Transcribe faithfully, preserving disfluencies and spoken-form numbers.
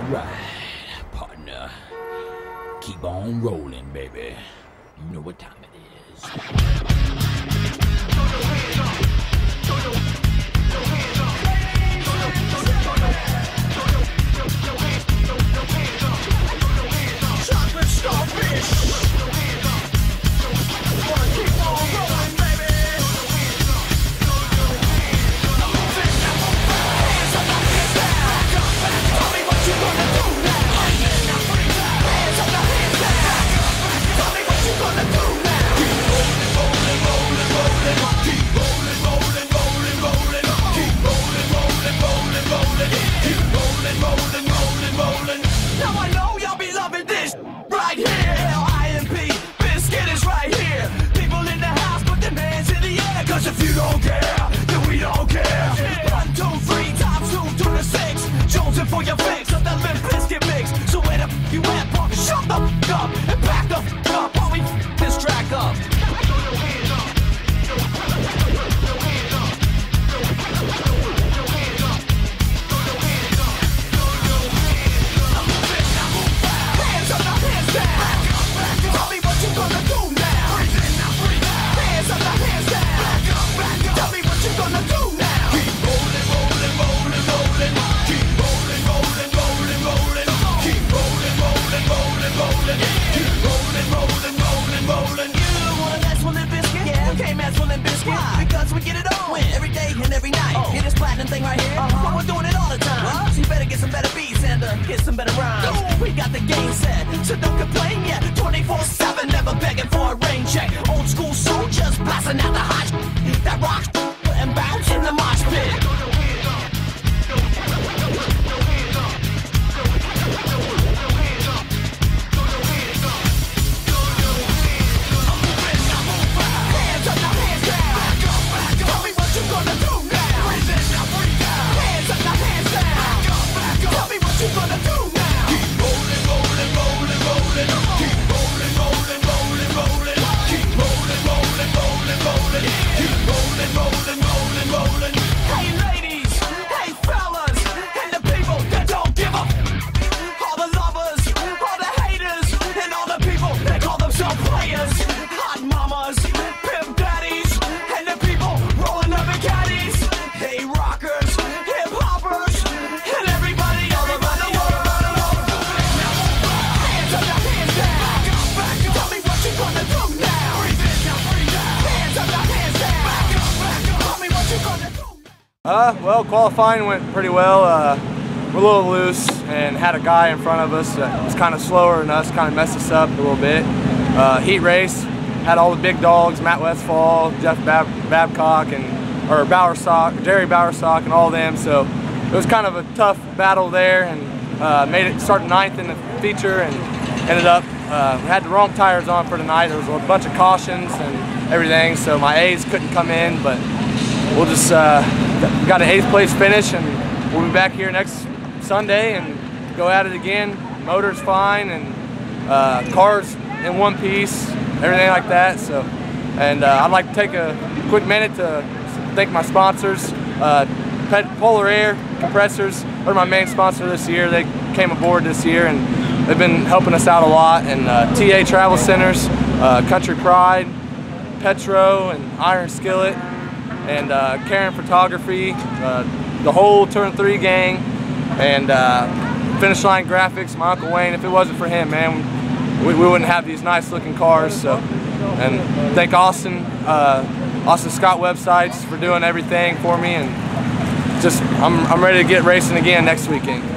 Alright, partner. Keep on rolling, baby. You know what time it is. Chocolate starfish. Wanna keep on rolling, baby. Hands up, hands down. Tell me what you gonna do now. Hands up, hands down. Tell me what you gonna do now. Keep rolling, rolling, rolling, rolling. Keep rolling, rolling, rolling, rolling. Keep rolling, rolling, rolling, rolling. Keep rolling, rolling, rolling, rolling. Now I know y'all be loving this right here. L I M P, Biscuit is right here. People in the house, put their hands in the air. Cause if you don't care, then we don't care. One, two, three, times two, two to six. Jonesing for your fix of the Limp Biscuit mix. So where the f you at, punk? Shut the f up and back the f up while we f this track up. Because we get it on every day and every night. Oh. Hear this platinum thing right here? Uh-huh. We're doing it all the time. What? So you better get some better beats and uh, get some better rhymes. Ooh. We got the game set, so don't complain yet. twenty-four seven, never begging for a rain check. Old school soldiers blasting out the hot sh- that rocks and bounce in the mosh pit. Uh, well, qualifying went pretty well. Uh, we're a little loose and had a guy in front of us that was kind of slower than us, kind of messed us up a little bit. Uh, heat race, had all the big dogs, Matt Westfall, Jeff Bab Babcock, and or Bowersock, Jerry Bowersock, and all them. So it was kind of a tough battle there, and uh, made it start ninth in the feature, and ended up uh, had the wrong tires on for tonight. There was a bunch of cautions and everything, so my A's couldn't come in, but we'll just uh, got an eighth place finish, and we'll be back here next Sunday and go at it again. Motor's fine, and uh, cars in one piece, everything like that. So, and uh, I'd like to take a quick minute to thank my sponsors. Uh, Pet Polar Air Compressors are my main sponsor this year. They came aboard this year, and they've been helping us out a lot. And uh, T A Travel Centers, uh, Country Pride, Petro, and Iron Skillet, and uh, Karen Photography, uh, the whole Turn three gang, and uh, Finish Line Graphics, my Uncle Wayne. If it wasn't for him, man, we, we wouldn't have these nice looking cars. So, and thank Austin, uh, Austin Scott Websites for doing everything for me, and just I'm, I'm ready to get racing again next weekend.